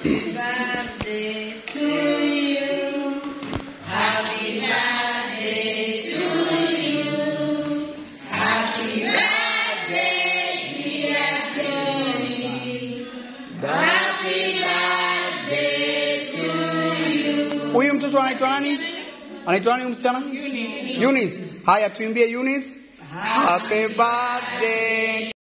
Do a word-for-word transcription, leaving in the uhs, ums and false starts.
birthday to you. Happy birthday to you. Happy birthday, dear Johnny. Happy birthday to you. Huyu mtoto anaitwa nani? Anaitwa nani msichana? Eunice. Eunice. Haya tuimbie Eunice. Happy birthday.